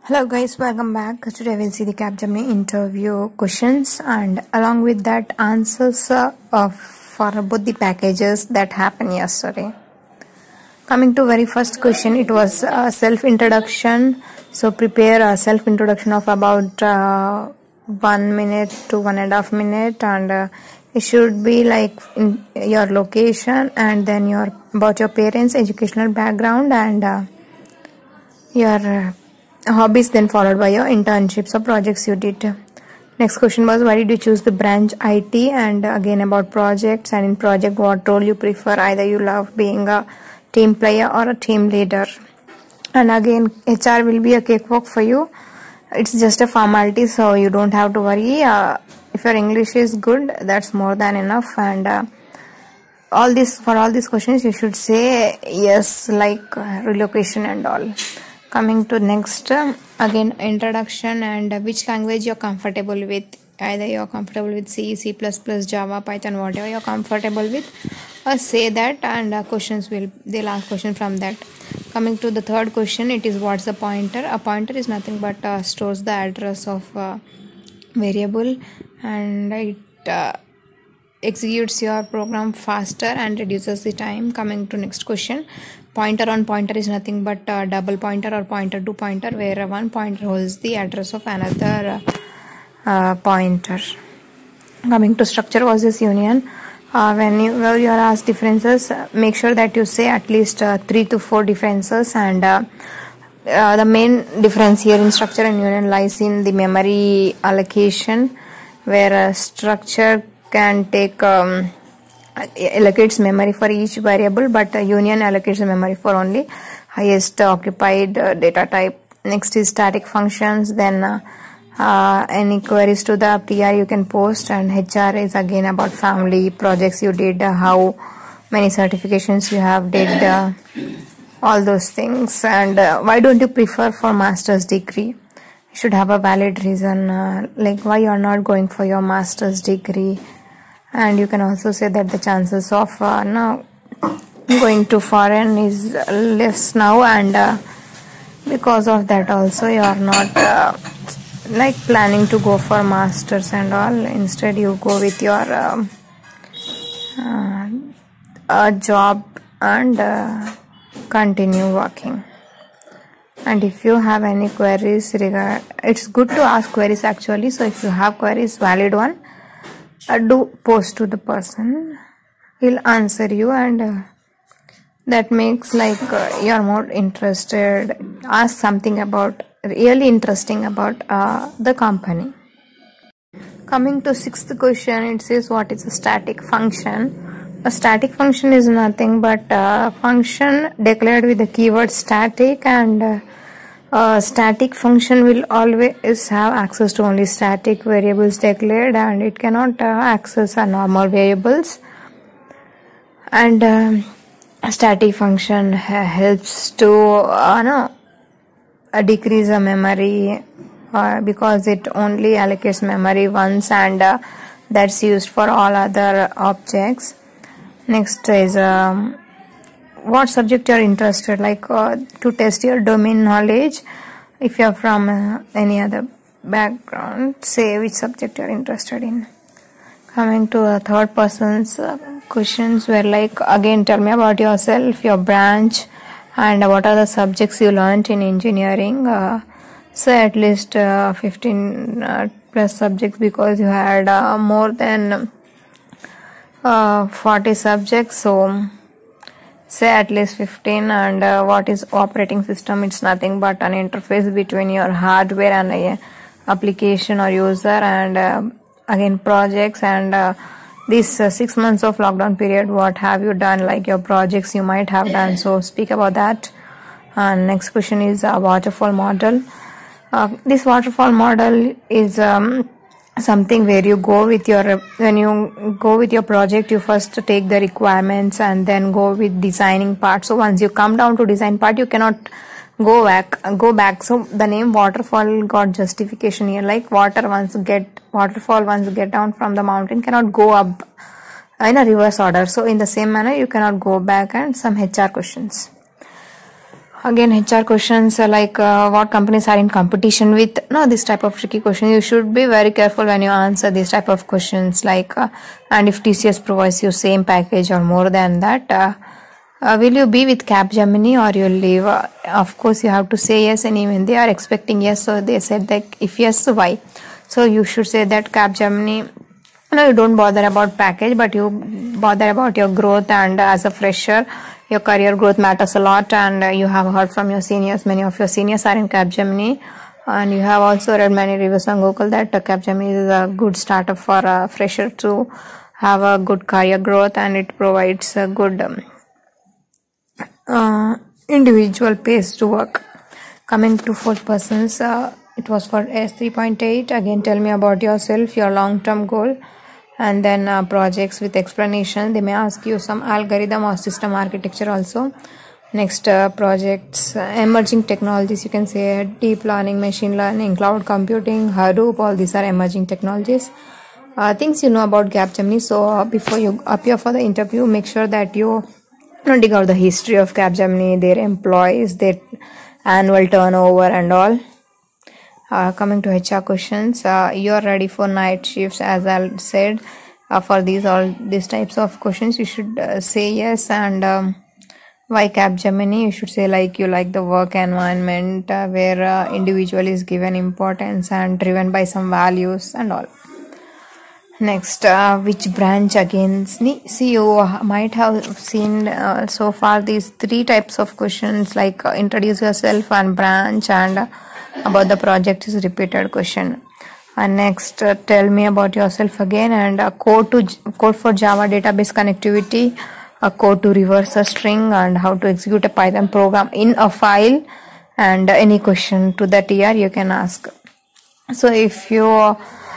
Hello guys, welcome back. Today we'll see the Capgemini interview questions and along with that answers for both the packages that happened yesterday. Coming to very first question, it was self-introduction. So prepare a self-introduction of about 1 minute to 1.5 minutes, and it should be like in your location and then about your parents' educational background and your hobbies, then followed by your internships or projects you did. Next question was, why did you choose the branch IT, and again about projects, and in project what role you prefer, either you love being a team player or a team leader. And again HR will be a cakewalk for you. It's just a formality, so you don't have to worry. If your English is good, that's more than enough. And for all these questions you should say yes, like relocation and all. Coming to next, again introduction and which language you're comfortable with, either you're comfortable with C, C++, Java, Python, whatever you're comfortable with, say that, and they'll ask question from that. Coming to the third question, it is what's a pointer. A pointer is nothing but stores the address of variable, and it executes your program faster and reduces the time. Coming to next question, pointer on pointer is nothing but double pointer or pointer to pointer, where one pointer holds the address of another pointer. Coming to structure versus union, when you are asked differences, make sure that you say at least 3 to 4 differences, and the main difference here in structure and union lies in the memory allocation, where structure can take allocates memory for each variable, but union allocates the memory for only highest occupied data type. Next is static functions, then any queries to the PR you can post, and HR is again about family, projects you did, how many certifications you have did, all those things. And why don't you prefer for master's degree? You should have a valid reason, like why you are not going for your master's degree. And you can also say that the chances of now going to foreign is less now, and because of that also you are not like planning to go for masters and all. Instead you go with your job and continue working. And if you have any queries it's good to ask queries actually. So if you have queries, valid one, do post to the person, he'll answer you, and that makes like you're more interested. Ask something about really interesting about the company. Coming to sixth question, it says what is a static function. A static function is nothing but a function declared with the keyword static, and static function will always have access to only static variables declared, and it cannot access normal variables. And a static function helps to decrease the memory because it only allocates memory once, and that's used for all other objects. Next is what subject you are interested, like to test your domain knowledge. If you are from any other background, say which subject you are interested in. Coming to third person's questions, where like again tell me about yourself, your branch, and what are the subjects you learned in engineering. Say at least 15 plus subjects, because you had more than 40 subjects, so say at least 15. And what is operating system? It's nothing but an interface between your hardware and a application or user. And again projects, and this 6 months of lockdown period, what have you done, like your projects you might have done, so speak about that. And next question is a waterfall model. This waterfall model is something where you go with when you go with your project, you first take the requirements and then go with designing part. So once you come down to design part, you cannot go back. So the name waterfall got justification here, like waterfall once get down from the mountain cannot go up in a reverse order. So in the same manner you cannot go back. And some HR questions. Again, HR questions like what companies are in competition with. No, this type of tricky question. You should be very careful when you answer this type of questions. Like, and if TCS provides you same package or more than that, will you be with Capgemini or you'll leave? Of course, you have to say yes, and even they are expecting yes. So they said that if yes, so why? So you should say that Capgemini. No, you don't bother about package, but you bother about your growth, and as a fresher, your career growth matters a lot, and you have heard from your seniors. Many of your seniors are in Capgemini, and you have also read many reviews on Google that Capgemini is a good startup for a fresher to have a good career growth, and it provides a good individual pace to work. Coming to fourth persons, it was for S3.8. Again, tell me about yourself, your long-term goal, and then projects with explanation. They may ask you some algorithm or system architecture also. Next, projects, emerging technologies. You can say deep learning, machine learning, cloud computing, Hadoop. All these are emerging technologies. Things you know about Capgemini. So before you appear for the interview, make sure that you dig out the history of Capgemini, their employees, their annual turnover, and all. Coming to HR questions, you are ready for night shifts, as I said. For these types of questions, you should say yes. And why Capgemini? You should say like you like the work environment where individual is given importance and driven by some values and all. Next, which branch? Again, see, you might have seen so far these three types of questions, like introduce yourself and branch, and about the project is repeated question. And next, tell me about yourself again, and code for Java database connectivity, a code to reverse a string, and how to execute a Python program in a file, and any question to that year you can ask. So if you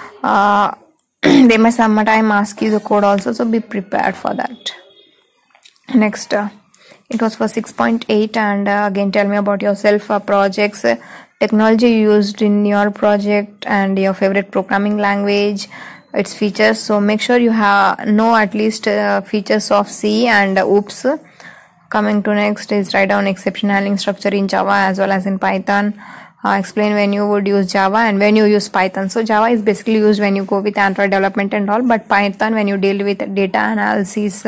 they may sometime ask you the code also, so be prepared for that. Next, it was for 6.8, and again tell me about yourself, projects, technology used in your project, and your favorite programming language, its features. So make sure you know at least features of C and OOPS. Coming to next is write down exception handling structure in Java as well as in Python. Explain when you would use Java and when you use Python. So Java is basically used when you go with Android development and all, but Python when you deal with data analysis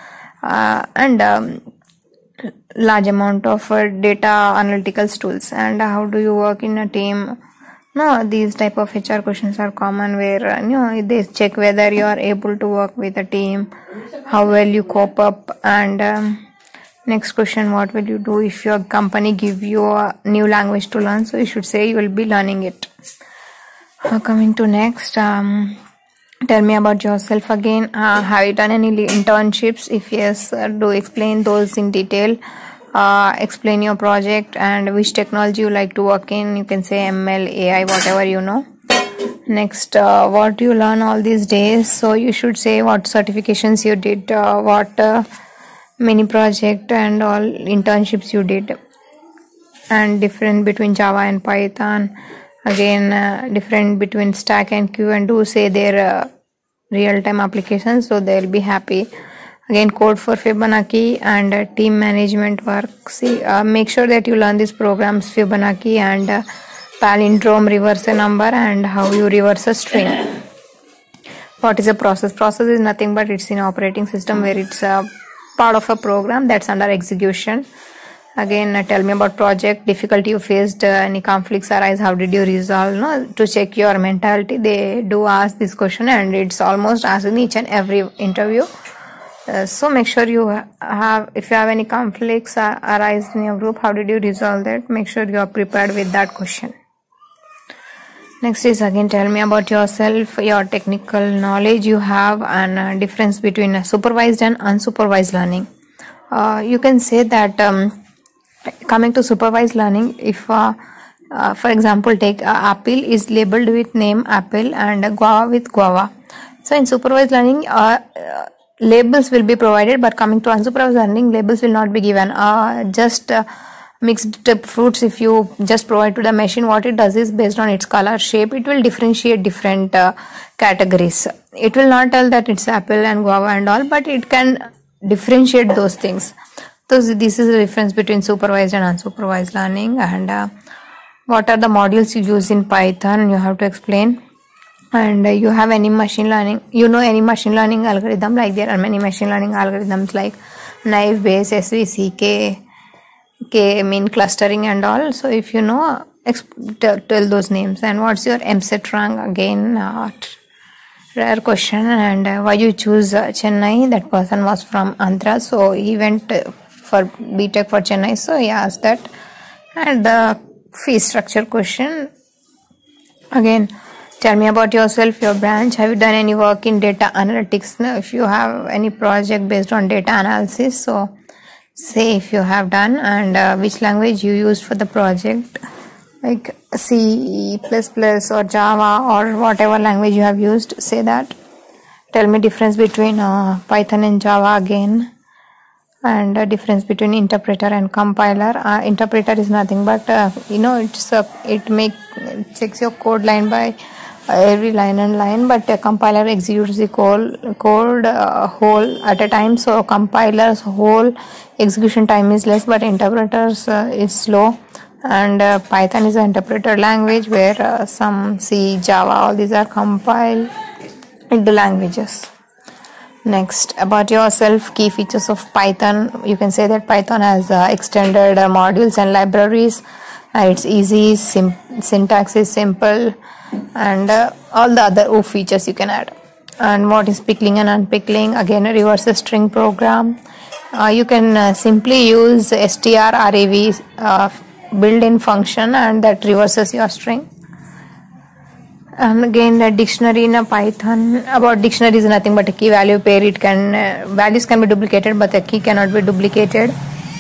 and large amount of data analytical tools. And how do you work in a team? No, these type of HR questions are common where they check whether you are able to work with a team, how well you cope up, and next question, what will you do if your company give you a new language to learn? So you should say you will be learning it. Coming to next, tell me about yourself again. Have you done any internships? If yes, do explain those in detail. Explain your project and which technology you like to work in. You can say ML, AI, whatever you know. Next, what you learn all these days. So you should say what certifications you did, what mini project and all internships you did, and different between Java and Python. Again, different between Stack and Q, and do say their real-time applications, so they'll be happy. Again, code for Fibonacci and team management work. See, make sure that you learn these programs, Fibonacci and palindrome, reverse a number, and how you reverse a string. What is a process? Process is nothing but it's an operating system where it's a part of a program that's under execution. Again, tell me about project, difficulty you faced, any conflicts arise, how did you resolve? No, to check your mentality, they do ask this question, and it's almost asked in each and every interview. So make sure you have, if you have any conflicts arise in your group, how did you resolve that? Make sure you are prepared with that question. Next is again tell me about yourself, your technical knowledge you have, and difference between supervised and unsupervised learning. You can say that coming to supervised learning, if for example take apple is labeled with name apple and guava with guava. So in supervised learning labels will be provided, but coming to unsupervised learning, labels will not be given. Just mixed fruits, if you just provide to the machine, what it does is based on its color, shape, it will differentiate different categories. It will not tell that it's apple and guava and all, but it can differentiate those things. So this is the difference between supervised and unsupervised learning. And what are the modules you use in Python? You have to explain. And you have any machine learning, any machine learning algorithm, like there are many machine learning algorithms like naive Bayes, SVC, K-mean clustering and all. So if you know, tell those names. And what's your MCET rank? Again, rare question. And why you choose Chennai? That person was from Andhra, so he went for BTech for Chennai, so he asked that. And the fee structure question. Again, tell me about yourself, your branch. Have you done any work in data analytics? Now, if you have any project based on data analysis, so say if you have done, and which language you used for the project, like C, or Java, or whatever language you have used, say that. Tell me difference between Python and Java again, and difference between interpreter and compiler. Interpreter is nothing but it checks your code line by every line and line, but a compiler executes the code whole at a time. So compiler's whole execution time is less, but interpreters is slow. And Python is an interpreter language where some C, Java, all these are compiled into languages. Next, about yourself, key features of Python. You can say that Python has extended modules and libraries. It's easy, syntax is simple, and all the other features you can add. And what is pickling and unpickling? Again, a reverse string program. You can simply use strrev built-in function, and that reverses your string. And again, the dictionary in a Python. About dictionary is nothing but a key value pair. Values can be duplicated, but the key cannot be duplicated.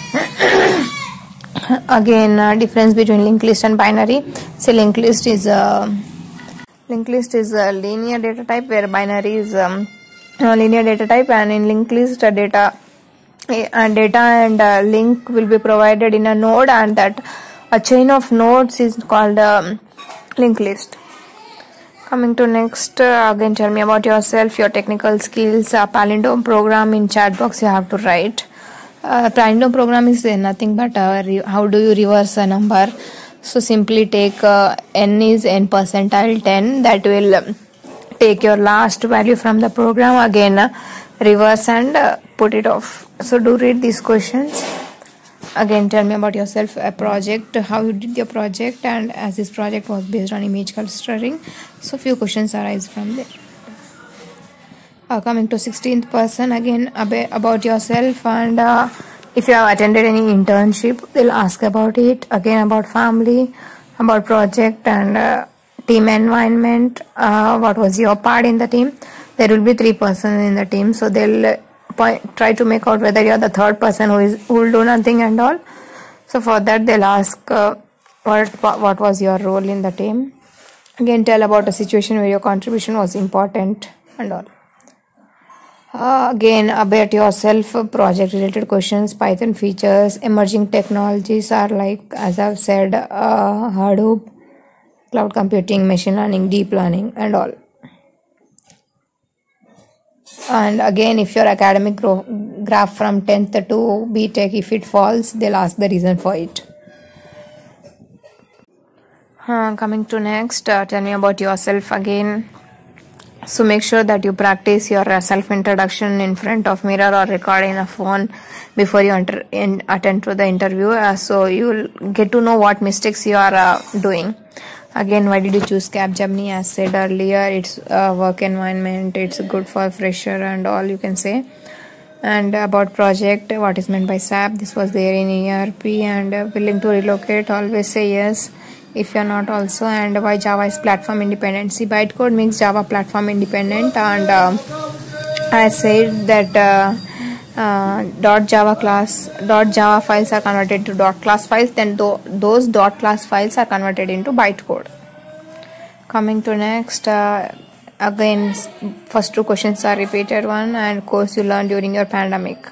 Again, difference between linked list and binary. So linked list is a linear data type, where binary is linear data type. And in linked list, data and link will be provided in a node, and that a chain of nodes is called linked list. Coming to next, again, tell me about yourself, your technical skills. Palindrome program in chat box you have to write. Palindrome program is nothing but how do you reverse a number. So simply take n is n percentile 10, that will take your last value from the program, again reverse and put it off. So do read these questions. Again, tell me about yourself, a project, how you did your project, and as this project was based on image clustering, so few questions arise from there. Coming to 16th person, again about yourself, and if you have attended any internship, they'll ask about it. Again, about family, about project, and team environment. What was your part in the team? There will be 3 persons in the team, so they'll try to make out whether you're the third person who will do nothing and all. So for that, they'll ask what was your role in the team. Again, tell about a situation where your contribution was important and all. Again, about yourself, project related questions, Python features, emerging technologies are like, as I've said, Hadoop, cloud computing, machine learning, deep learning and all. And again, if your academic graph from 10th to BTech, if it falls, they'll ask the reason for it. Coming to next, tell me about yourself again. So make sure that you practice your self-introduction in front of mirror or record in a phone before you attend to the interview. So you will get to know what mistakes you are doing. Again, why did you choose Capgemini? As said earlier, it's a work environment, it's good for fresher and all, you can say. And about project, what is meant by SAP? This was there in ERP. And willing to relocate, always say yes if you're not also. And why Java is platform independent? See, bytecode makes Java platform independent, and I said that .java files are converted to .class files, then those .class files are converted into bytecode. Coming to next, again, first 2 questions are repeated one, and course you learned during your pandemic.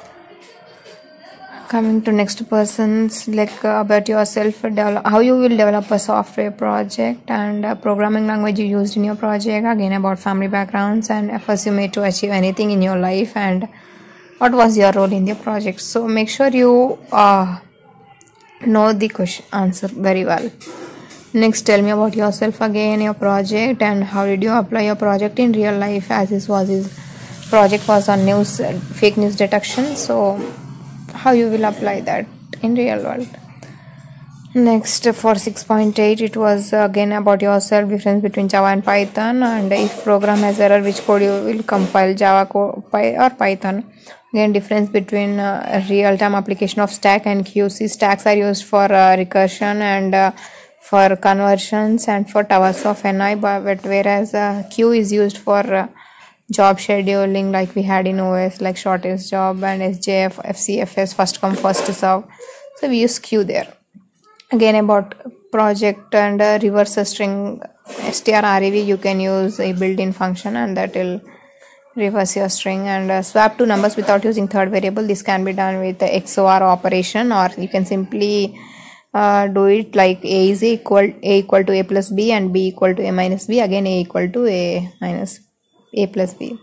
Coming to next persons, like about yourself, how you will develop a software project, and programming language you used in your project. Again, about family backgrounds and efforts you made to achieve anything in your life, and what was your role in the project. So make sure you know the question answer very well. Next, tell me about yourself again, your project, and how did you apply your project in real life, as this project was on news, fake news detection. So how you will apply that in real world. Next, for 6.8, it was again about yourself, difference between Java and Python, and if program has error, which code you will compile, Java or Python. Again, difference between real-time application of stack and queue. Stacks are used for recursion and for conversions and for towers of NI, but whereas queue is used for job scheduling, like we had in OS, like shortest job and SJF, FCFS, first come first serve. So we use queue there. Again, about project and reverse string strrev, you can use a built-in function and that will reverse your string, and swap two numbers without using third variable. This can be done with the XOR operation, or you can simply do it like a equal to a plus b and b equal to a minus b. Again, a equal to a minus a plus b.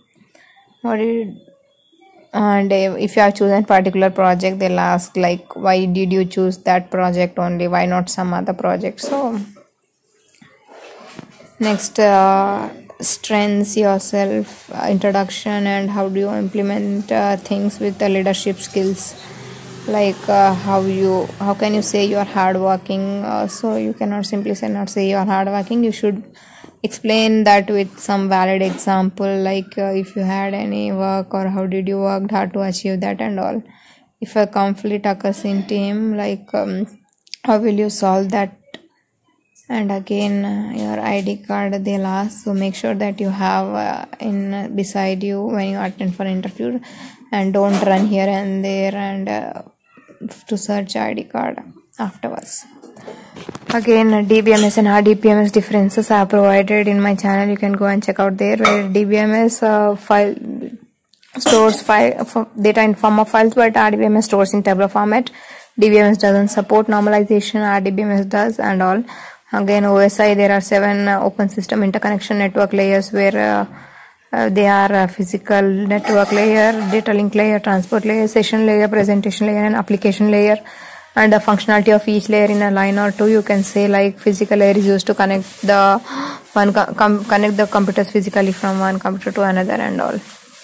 And if you have chosen particular project, they'll ask like, why did you choose that project only, why not some other project? So next, strengths yourself, introduction, and how do you implement things with the leadership skills, like how can you say you are hardworking. So you cannot simply say you are hardworking. You should explain that with some valid example, like if you had any work or how did you work hard to achieve that and all. If a conflict occurs in team, like how will you solve that? And again, your ID card they'll ask, so make sure that you have in beside you when you attend for interview, and don't run here and there and to search ID card afterwards. Again, DBMS and RDBMS differences are provided in my channel. You can go and check out there, where DBMS file stores data in form of files, but RDBMS stores in tabular format. DBMS doesn't support normalization, RDBMS does, and all. Again, OSI, there are 7 open system interconnection network layers, where they are physical network layer, data link layer, transport layer, session layer, presentation layer, and application layer. And the functionality of each layer in a line or two, you can say like physical layer is used to connect the connect the computers physically from one computer to another and all.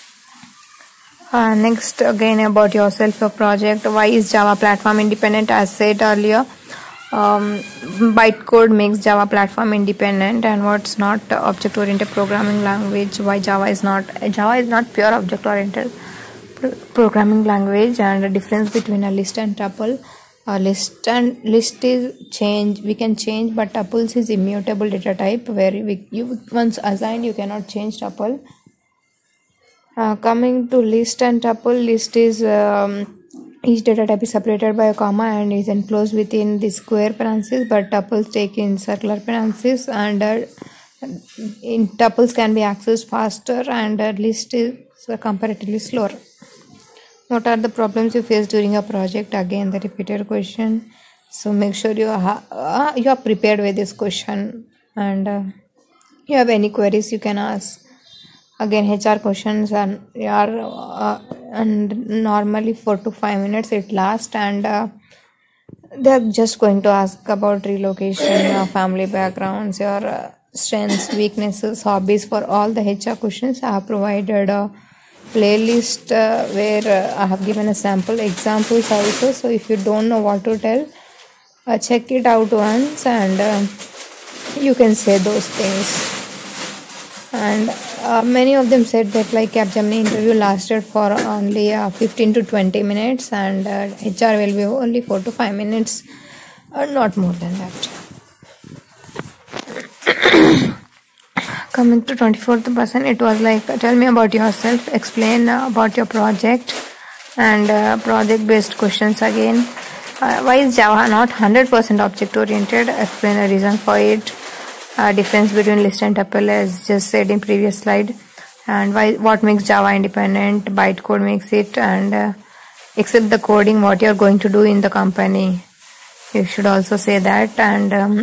Next, again about yourself, your project. Why is Java platform independent? As said earlier, bytecode makes Java platform independent. And what's not object oriented programming language? Why Java is not pure object oriented programming language. And the difference between a list and tuple. List is change, we can change, but tuples is immutable data type, where you once assigned you cannot change tuple. Coming to list and tuple, list is each data type is separated by a comma and is enclosed within the square parentheses, but tuples take in circular parentheses, and in tuples can be accessed faster, and list is comparatively slower. What are the problems you face during a project? Again, the repeated question. So make sure you are prepared with this question, and you have any queries you can ask. Again, HR questions are and normally 4 to 5 minutes it lasts, and they are just going to ask about relocation, your family backgrounds, your strengths, weaknesses, hobbies. For all the HR questions, I have provided a playlist where I have given a sample examples also. So if you don't know what to tell, check it out once, and you can say those things. And many of them said that like Capgemini interview lasted for only 15 to 20 minutes, and HR will be only 4 to 5 minutes, not more than that. Coming to 24%, it was like, tell me about yourself, explain about your project, and project based questions again. Why is Java not 100% object oriented? Explain the reason for it. Difference between list and tuple, as just said in previous slide, and what makes Java independent. Bytecode makes it, and except the coding what you are going to do in the company, you should also say that. And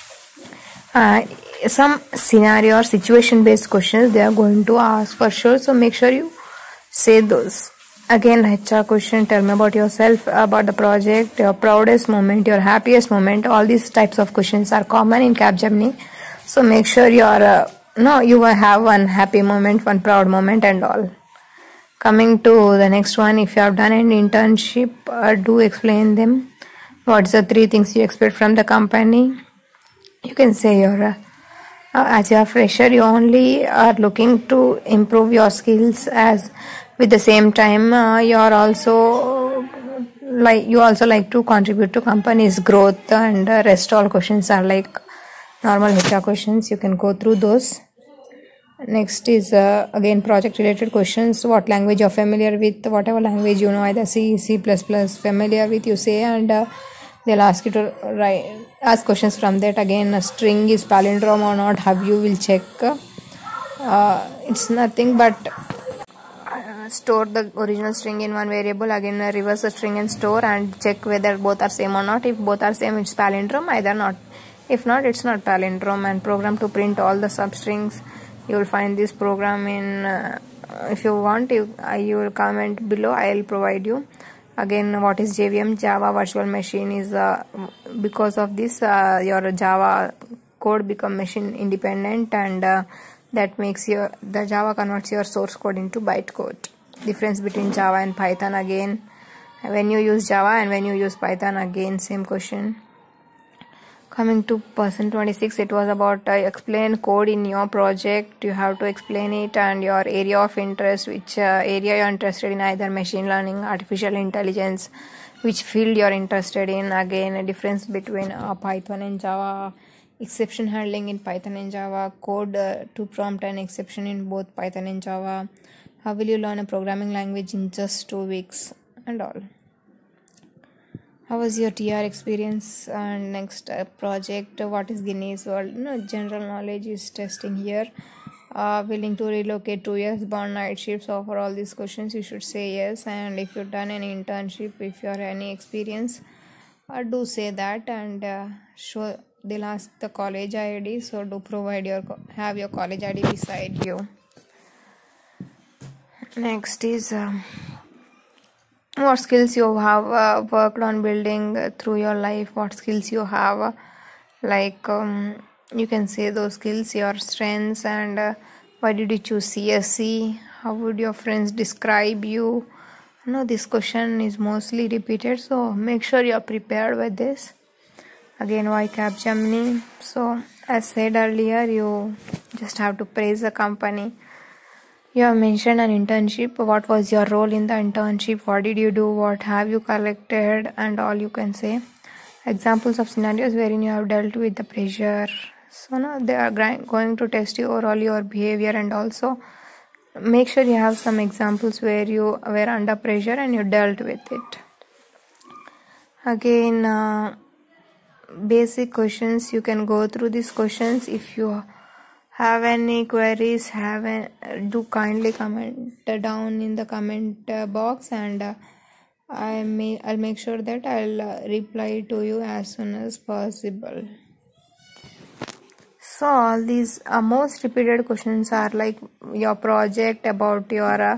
some scenario or situation based questions they are going to ask for sure, so make sure you say those. Again, HR question, tell me about yourself, about the project, your proudest moment, your happiest moment. All these types of questions are common in Capgemini. So make sure you are, you will have one happy moment, one proud moment and all. Coming to the next one, if you have done an internship, do explain them. What's the 3 things you expect from the company? You can say you're, as you're a fresher, you only are looking to improve your skills, as with the same time you also like to contribute to company's growth, and rest all questions are like normal HR questions. You can go through those. Next is again project related questions. What language you're familiar with, whatever language you know, either C, C++, familiar with, you say, and they'll ask you to ask questions from that. Again, a string is palindrome or not, how you will check. It's nothing but store the original string in one variable, again reverse the string and store, and check whether both are same or not. If both are same, it's palindrome, either not. If not, it's not palindrome. And program to print all the substrings. You will find this program in if you want, you will comment below, I will provide you. Again, what is JVM? Java Virtual Machine is because of this your Java code become machine independent, and that makes the Java converts your source code into bytecode. Difference between Java and Python, again when you use Java and when you use Python, again same question. Coming to person 26, it was about explain code in your project. You have to explain it and your area of interest, which area you are interested in, either machine learning, artificial intelligence, which field you are interested in. Again, a difference between Python and Java, exception handling in Python and Java, code to prompt an exception in both Python and Java. How will you learn a programming language in just 2 weeks, and all. How was your TR experience? And next project, what is Guinness World? General knowledge is testing here. Willing to relocate 2 years, born night shifts, offer all these questions, you should say yes. And if you've done an internship, if you have any experience, do say that, and show. They'll ask the college ID, so do provide have your college ID beside you. Next is what skills you have worked on building through your life. What skills you have, you can say those skills, your strengths, and why did you choose CSC? How would your friends describe you? This question is mostly repeated, so make sure you are prepared with this. Again, why Capgemini? So as said earlier, you just have to praise the company. You have mentioned an internship. What was your role in the internship? What did you do? What have you collected? And all you can say. Examples of scenarios wherein you have dealt with the pressure. So now they are going to test you overall your behavior, and also make sure you have some examples where you were under pressure and you dealt with it. Again, basic questions. You can go through these questions. If you have any queries, do kindly comment down in the comment box, and I'll make sure that I'll reply to you as soon as possible. So all these most repeated questions are like your project, about your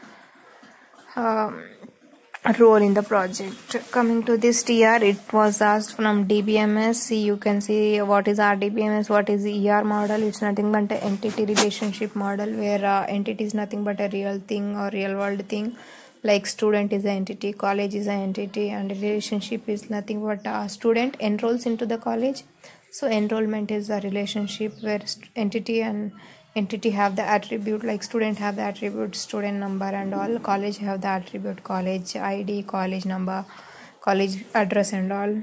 role in the project. Coming to this TR, it was asked from DBMS. You can see what is RDBMS, what is the ER model. It's nothing but an entity relationship model, where entity is nothing but a real thing or real world thing. Like student is an entity, college is an entity, and relationship is nothing but a student enrolls into the college. So enrollment is a relationship where entity and entity have the attribute, like student have the attribute student number and all. College have the attribute college ID, college number, college address and all.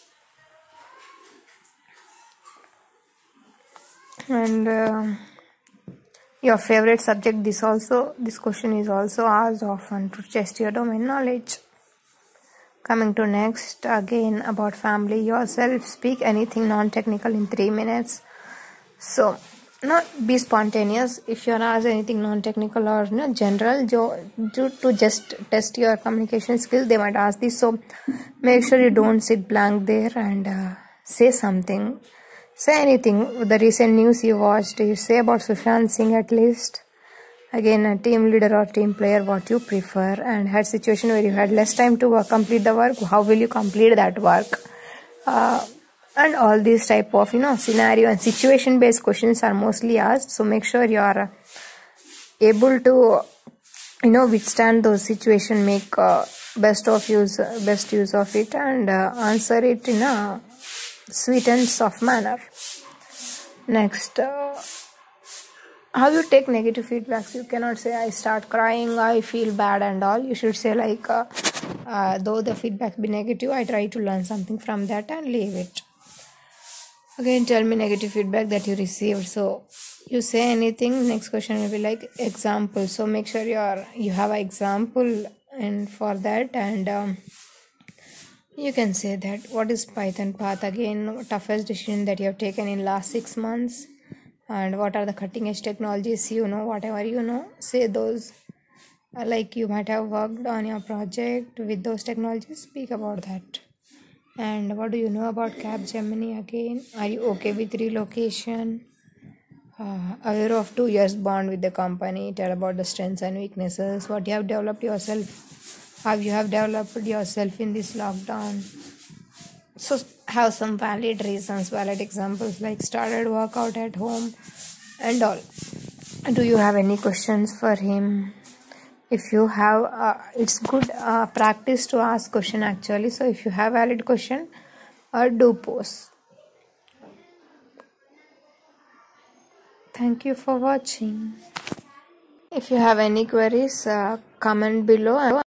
And your favorite subject. This question is also asked often to test your domain knowledge. Coming to next, again about family, yourself, speak anything non-technical in 3 minutes. So be spontaneous. If you're asked anything non-technical or general, to just test your communication skills, they might ask this. So make sure you don't sit blank there, and say something. Say anything. The recent news you watched, you say about Sushant Singh at least. Again, a team leader or team player, what you prefer, and had situation where you had less time to complete the work, how will you complete that work? And all these type of scenario and situation based questions are mostly asked. So make sure you are able to withstand those situation, make best use of it, and answer it in a sweet and soft manner. Next, how you take negative feedbacks. You cannot say I start crying, I feel bad and all. You should say like though the feedback be negative, I try to learn something from that and leave it. Again, tell me negative feedback that you received. So you say anything, next question will be like example. So make sure you have an example and for that, and you can say that what is Python path, again toughest decision that you have taken in last 6 months, and what are the cutting edge technologies, whatever say those. Like you might have worked on your project with those technologies, speak about that. And what do you know about Capgemini? Again, are you okay with relocation? Aware of 2 years bond with the company, tell about the strengths and weaknesses, what you have developed yourself, how you have developed yourself in this lockdown. So have some valid reasons, valid examples like started workout at home and all. Do you have any questions for him? If you have, it's good practice to ask question actually. So if you have valid question, do post. Thank you for watching. If you have any queries, comment below.